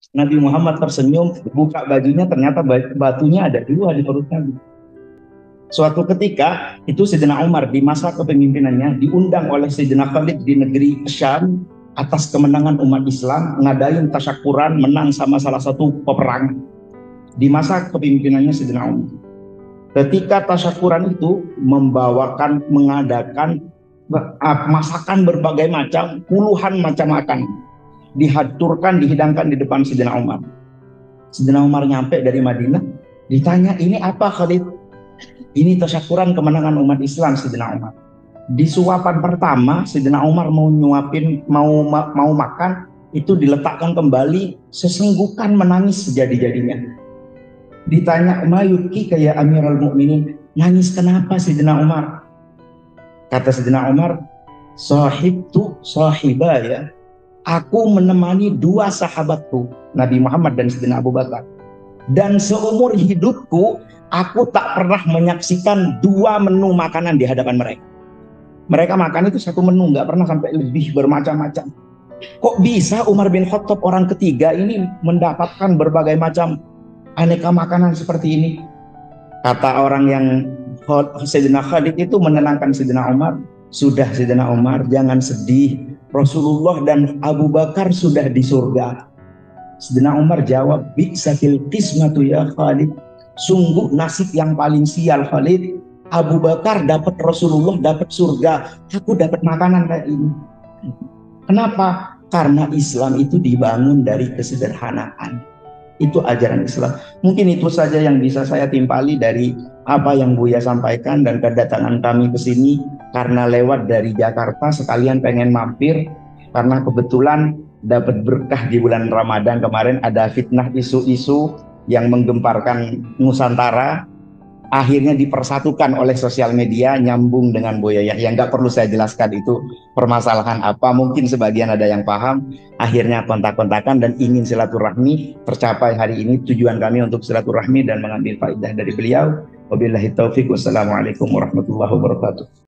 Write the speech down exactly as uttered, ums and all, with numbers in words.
Nabi Muhammad tersenyum, buka bajunya, ternyata batunya ada dua di perut Nabi. Suatu ketika itu Sayyidina Umar di masa kepemimpinannya diundang oleh Sayyidina Khalid di negeri Syam atas kemenangan umat Islam, ngadain tasyakuran, menang sama salah satu peperangan di masa kepemimpinannya Sayyidina Umar. Ketika tasyakuran itu membawakan, mengadakan masakan berbagai macam, puluhan macam makan dihaturkan, dihidangkan di depan Sayyidina Umar. Sayyidina Umar nyampe dari Madinah, ditanya, ini apa Khalid? Ini tasyakuran kemenangan umat Islam. Sayyidina Umar, di suapan pertama Sayyidina Umar mau nyuapin, mau mau makan, itu diletakkan kembali, sesenggukan menangis sejadi-jadinya. Ditanya, mayuki kayak Amirul Mukminin, nangis kenapa Sayyidina Umar? Kata Sayyidina Umar, sahib tu sahibah, ya, aku menemani dua sahabatku, Nabi Muhammad dan Sayyidina Abu Bakar, dan seumur hidupku aku tak pernah menyaksikan dua menu makanan di hadapan mereka. Mereka makan itu satu menu, nggak pernah sampai lebih bermacam-macam. Kok bisa Umar bin Khattab orang ketiga ini mendapatkan berbagai macam aneka makanan seperti ini? Kata orang yang Sayyidina Khalid itu menenangkan Sayyidina Umar, sudah Sayyidina Umar, jangan sedih, Rasulullah dan Abu Bakar sudah di surga. Sayyidina Umar jawab, bi'satil qismatu ya Khalid, sungguh nasib yang paling sial Khalid, Abu Bakar dapat Rasulullah, dapat surga, aku dapat makanan kayak ini. Kenapa? Karena Islam itu dibangun dari kesederhanaan. Itu ajaran Islam. Mungkin itu saja yang bisa saya timpali dari apa yang Buya sampaikan, dan kedatangan kami ke sini karena lewat dari Jakarta, sekalian pengen mampir karena kebetulan dapat berkah di bulan Ramadan kemarin, ada fitnah isu-isu yang menggemparkan Nusantara, akhirnya dipersatukan oleh sosial media, nyambung dengan Buya Yahya. Nggak perlu saya jelaskan itu permasalahan apa, mungkin sebagian ada yang paham. Akhirnya kontak-kontakan dan ingin silaturahmi, tercapai hari ini tujuan kami untuk silaturahmi dan mengambil faedah dari beliau. Wabillahi taufiq, wassalamualaikum warahmatullahi wabarakatuh.